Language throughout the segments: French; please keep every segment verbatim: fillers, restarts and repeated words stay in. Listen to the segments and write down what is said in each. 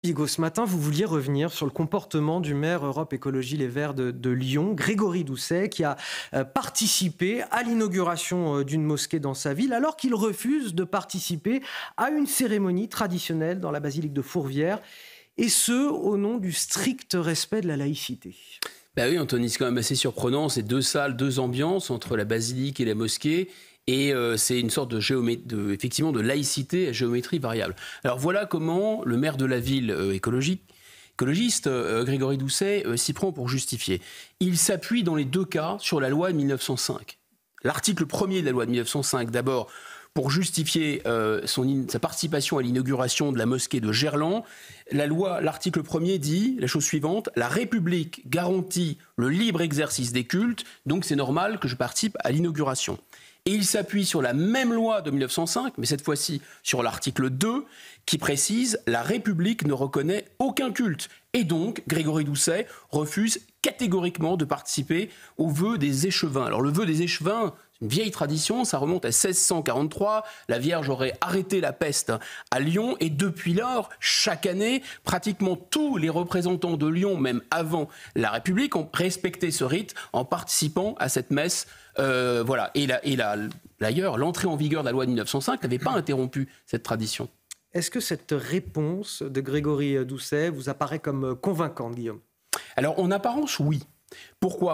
Bigot, ce matin, vous vouliez revenir sur le comportement du maire Europe Écologie Les Verts de, de Lyon, Grégory Doucet, qui a euh, participé à l'inauguration euh, d'une mosquée dans sa ville, alors qu'il refuse de participer à une cérémonie traditionnelle dans la basilique de Fourvière, et ce, au nom du strict respect de la laïcité. Ben oui, Anthony, c'est quand même assez surprenant, ces deux salles, deux ambiances entre la basilique et la mosquée. Et euh, c'est une sorte de, géomé- de, effectivement, de laïcité à géométrie variable. Alors voilà comment le maire de la ville euh, écologique, écologiste, euh, Grégory Doucet, euh, s'y prend pour justifier. Il s'appuie dans les deux cas sur la loi de mille neuf cent cinq. L'article premier de la loi de mille neuf cent cinq, d'abord, pour justifier euh, son in- sa participation à l'inauguration de la mosquée de Gerland. La loi, l'article premier dit la chose suivante: la République garantit le libre exercice des cultes, donc c'est normal que je participe à l'inauguration. Et il s'appuie sur la même loi de mille neuf cent cinq, mais cette fois-ci sur l'article deux, qui précise « La République ne reconnaît aucun culte ». Et donc, Grégory Doucet refuse catégoriquement de participer au vœu des échevins. Alors le vœu des échevins, c'est une vieille tradition, ça remonte à seize cent quarante-trois. La Vierge aurait arrêté la peste à Lyon, et depuis lors, chaque année, pratiquement tous les représentants de Lyon, même avant la République, ont respecté ce rite en participant à cette messe. Euh, voilà. Et, la, et la, d'ailleurs, l'entrée en vigueur de la loi de mille neuf cent cinq n'avait pas interrompu cette tradition. Est-ce que cette réponse de Grégory Doucet vous apparaît comme convaincante, Guillaume ? Alors, en apparence, oui. Pourquoi ?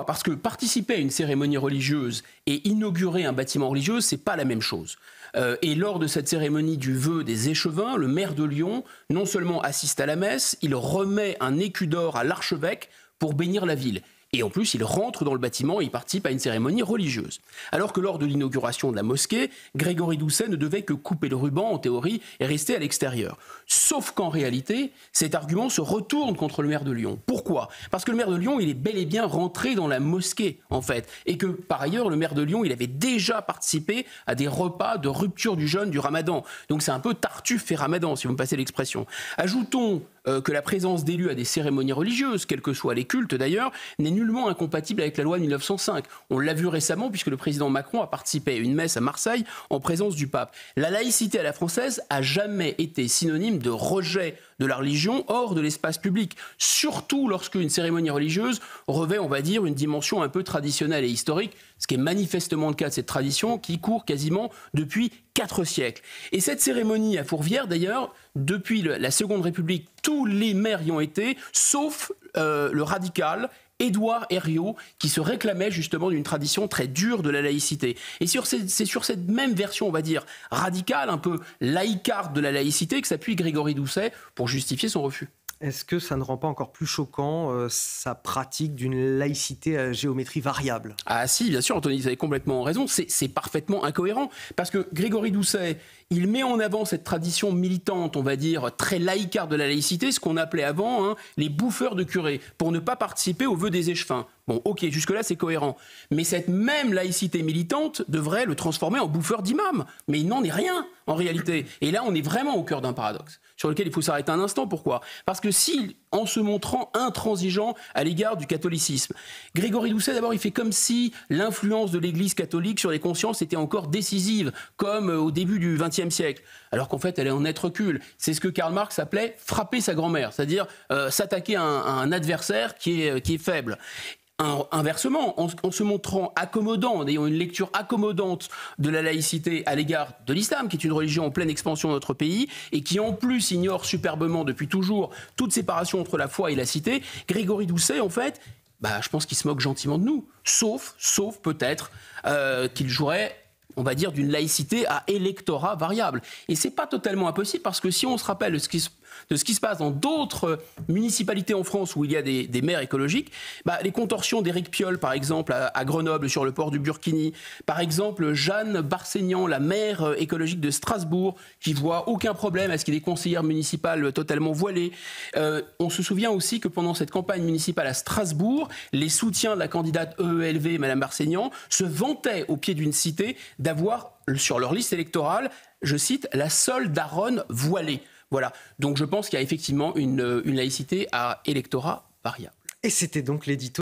Parce que participer à une cérémonie religieuse et inaugurer un bâtiment religieux, c'est pas la même chose. Euh, et lors de cette cérémonie du vœu des échevins, le maire de Lyon non seulement assiste à la messe, il remet un écu d'or à l'archevêque pour bénir la ville. Et en plus, il rentre dans le bâtiment et il participe à une cérémonie religieuse. Alors que lors de l'inauguration de la mosquée, Grégory Doucet ne devait que couper le ruban, en théorie, et rester à l'extérieur. Sauf qu'en réalité, cet argument se retourne contre le maire de Lyon. Pourquoi ? Parce que le maire de Lyon, il est bel et bien rentré dans la mosquée, en fait. Et que, par ailleurs, le maire de Lyon, il avait déjà participé à des repas de rupture du jeûne du ramadan. Donc c'est un peu Tartuffe et ramadan, si vous me passez l'expression. Ajoutons euh, que la présence d'élus à des cérémonies religieuses, quels que soient les cultes d'ailleurs, n'est nullement incompatible avec la loi de mille neuf cent cinq. On l'a vu récemment puisque le président Macron a participé à une messe à Marseille en présence du pape. La laïcité à la française a jamais été synonyme de rejet de la religion hors de l'espace public, surtout lorsque une cérémonie religieuse revêt, on va dire, une dimension un peu traditionnelle et historique, ce qui est manifestement le cas de cette tradition qui court quasiment depuis quatre siècles. Et cette cérémonie à Fourvière, d'ailleurs, depuis le, la Seconde République, tous les maires y ont été, sauf euh, le radical Édouard Herriot, qui se réclamait justement d'une tradition très dure de la laïcité. Et sur ces, c'est sur cette même version, on va dire, radicale, un peu laïcarde de la laïcité, que s'appuie Grégory Doucet pour justifier son refus. Est-ce que ça ne rend pas encore plus choquant euh, sa pratique d'une laïcité à géométrie variable ? Ah si, bien sûr, Anthony, vous avez complètement raison, c'est, c'est parfaitement incohérent. Parce que Grégory Doucet, il met en avant cette tradition militante, on va dire, très laïcarde de la laïcité, ce qu'on appelait avant hein, les bouffeurs de curés, pour ne pas participer au vœu des échevins. Bon, ok, jusque-là, c'est cohérent. Mais cette même laïcité militante devrait le transformer en bouffeur d'imam. Mais il n'en est rien, en réalité. Et là, on est vraiment au cœur d'un paradoxe, sur lequel il faut s'arrêter un instant. Pourquoi ? Parce que si, en se montrant intransigeant à l'égard du catholicisme, Grégory Doucet, d'abord, il fait comme si l'influence de l'Église catholique sur les consciences était encore décisive, comme au début du vingtième siècle. Alors qu'en fait, elle est en net recul. C'est ce que Karl Marx appelait frapper sa grand-mère, c'est-à-dire euh, s'attaquer à un, à un adversaire qui est, qui est faible. Inversement, en, en se montrant accommodant, en ayant une lecture accommodante de la laïcité à l'égard de l'islam, qui est une religion en pleine expansion dans notre pays, et qui en plus ignore superbement depuis toujours toute séparation entre la foi et la cité, Grégory Doucet, en fait, bah, je pense qu'il se moque gentiment de nous. Sauf, sauf peut-être euh, qu'il jouerait, on va dire, d'une laïcité à électorat variable. Et c'est pas totalement impossible, parce que si on se rappelle de ce qui se de ce qui se passe dans d'autres municipalités en France où il y a des, des maires écologiques, bah, les contorsions d'Éric Piolle, par exemple, à, à Grenoble, sur le port du Burkini, par exemple, Jeanne Barseignan, la maire écologique de Strasbourg, qui voit aucun problème à ce qu'il y ait des conseillères municipales totalement voilées. Euh, on se souvient aussi que pendant cette campagne municipale à Strasbourg, les soutiens de la candidate E E L V, Madame Barseignan, se vantaient au pied d'une cité d'avoir, sur leur liste électorale, je cite, la seule daronne voilée. Voilà, donc je pense qu'il y a effectivement une, une laïcité à électorat variable. Et c'était donc l'édito